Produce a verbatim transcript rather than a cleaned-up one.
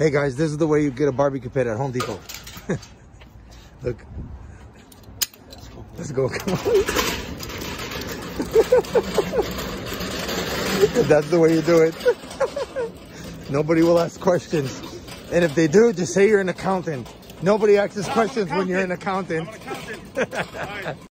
Hey guys, this is the way you get a barbecue pit at Home Depot. Look. Let's go. Come on. That's the way you do it. Nobody will ask questions. And if they do, just say you're an accountant. Nobody asks questions when you're an accountant.